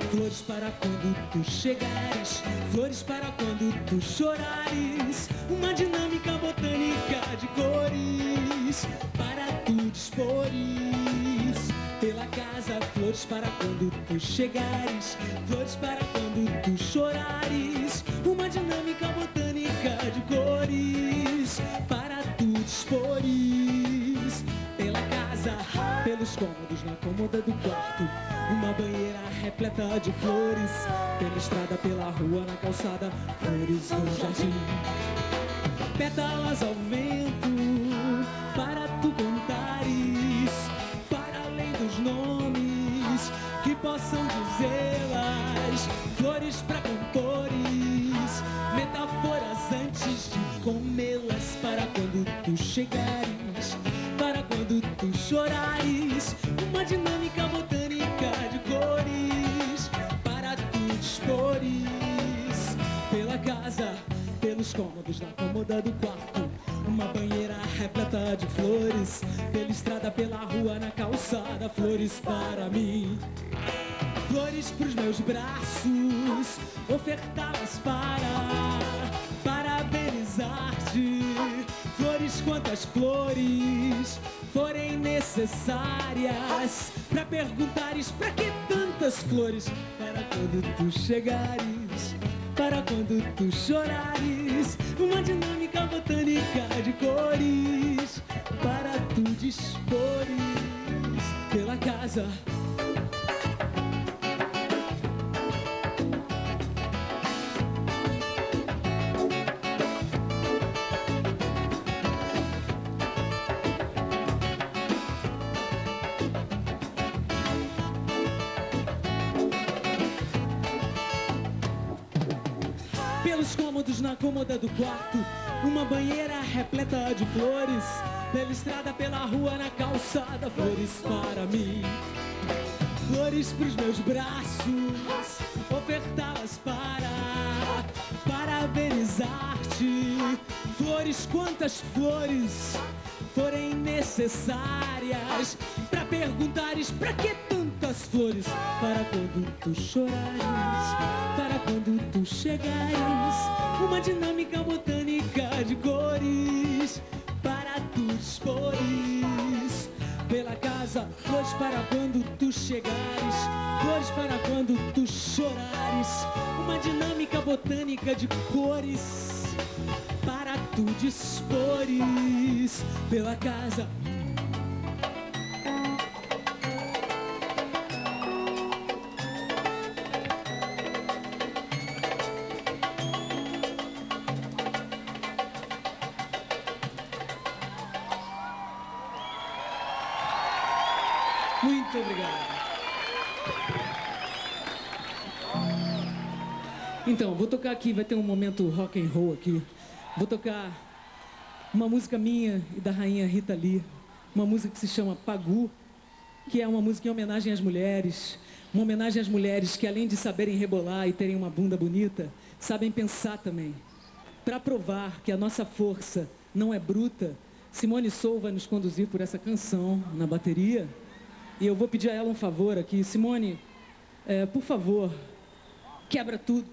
Flores para quando tu chegares, flores para quando tu chorares. Uma dinâmica botânica de cores para tu dispores. Pela casa, flores para quando tu chegares, flores para quando tu chorares. Uma dinâmica botânica de cores para tu dispores. Pela casa, pelos cômodos na cômoda do quarto, uma banheira repleta de flores. Pela estrada, pela rua, na calçada, flores no jardim. Pétalas ao vento para tu cantares, para além dos nomes que possam dizê-las. Flores para cantores, metáforas antes de comê-las. Para quando tu chegares, para quando tu chorares. Uma dinâmica botânica de cores para tu dispores. Pela casa, pelos cômodos na cômoda do quarto, uma banheira repleta de flores. Pela estrada, pela rua, na calçada, flores para mim. Flores pros meus braços, ofertá-las para parabenizar-te. Flores, quantas flores forem necessárias pra perguntares pra que tantas flores. Para quando tu chegares, para quando tu chorares. Uma dinâmica botânica de cores para tu dispores. Pela casa, pelos cômodos na cômoda do quarto, uma banheira repleta de flores. Pela estrada, pela rua, na calçada, flores para mim. Flores pros meus braços, ofertá-las para parabenizar-te. Flores, quantas flores forem necessárias pra perguntares pra que tantas flores. Para quando tu chorares, para quando tu chegares. Uma dinâmica botânica de cores para tu dispores. Pela casa, flores para quando tu chegares, flores para quando tu chorares. Uma dinâmica botânica de cores para tu dispores. Pela casa, muito obrigado. Então, vou tocar aqui, vai ter um momento rock and roll aqui. Vou tocar uma música minha e da rainha Rita Lee, uma música que se chama Pagu, que é uma música em homenagem às mulheres, uma homenagem às mulheres que, além de saberem rebolar e terem uma bunda bonita, sabem pensar também. Para provar que a nossa força não é bruta, Simone Sou vai nos conduzir por essa canção na bateria. E eu vou pedir a ela um favor aqui. Simone, por favor, quebra tudo.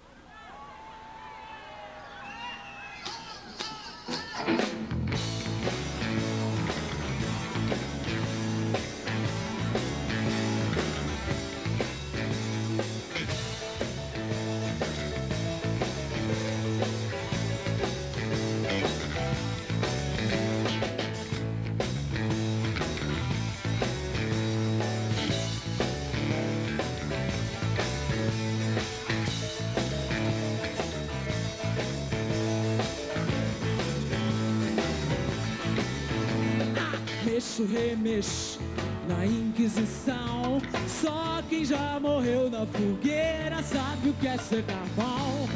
Mexo, remexo na Inquisição. Só quem já morreu na fogueira sabe o que é ser carvão.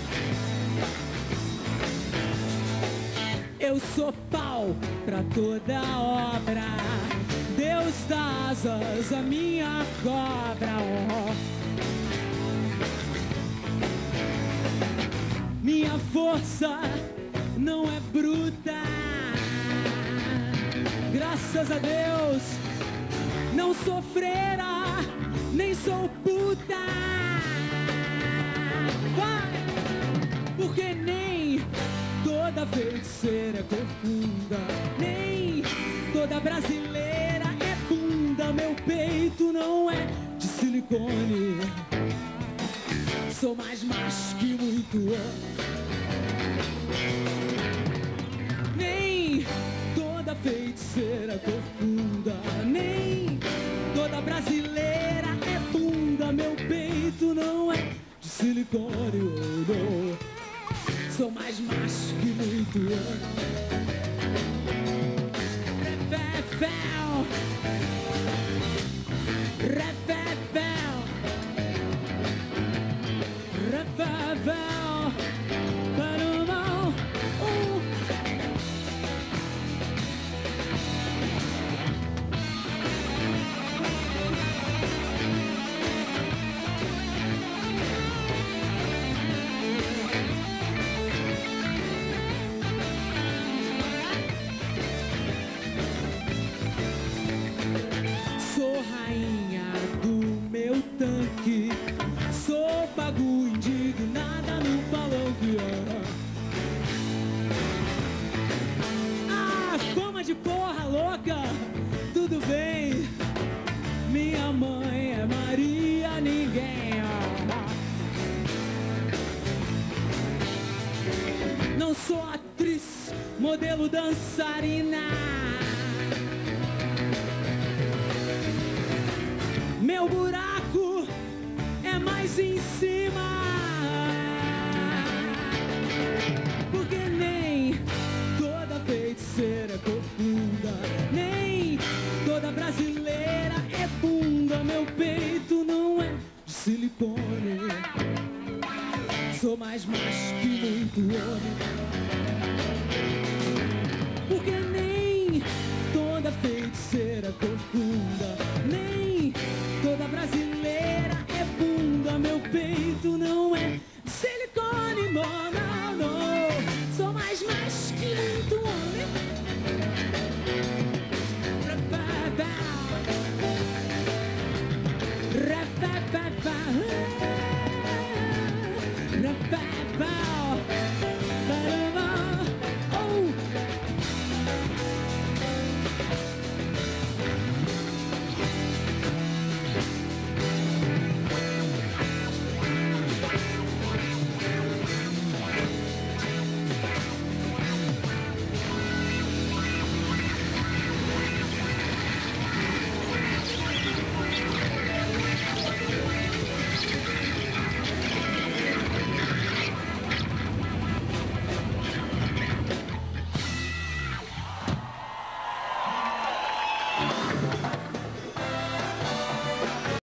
Eu sou pau pra toda obra, Deus dá asas à minha cobra. Minha força não é bruta, graças a Deus. Não sou freira, nem sou puta. Porque nem toda feiticeira é corcunda, nem toda brasileira é bunda. Meu peito não é de silicone, sou mais macho que muito homem. Nem toda feiticeira é corcunda, nem toda brasileira é bunda. Meu peito não é de silicone, oh, não. Sou mais macho que muito homem. Refefel, refefel, refefel, panumão, Sou rainha do meu tanque, sou pago indignada no palanque. Ah, fama de porra louca, tudo bem. Minha mãe é Maria Ninguém. Não sou atriz, modelo, dançarina. Meu buraco é mais em cima. Porque nem toda feiticeira é corcunda, nem toda brasileira é bunda. Meu peito não é de silicone, sou mais macho que muito homem. Porque nem toda feiticeira é corcunda, nem toda brasileira é bunda. Meu peito não é de silicone, não, não. Sou mais macho que muito homem. Refefel, refefel.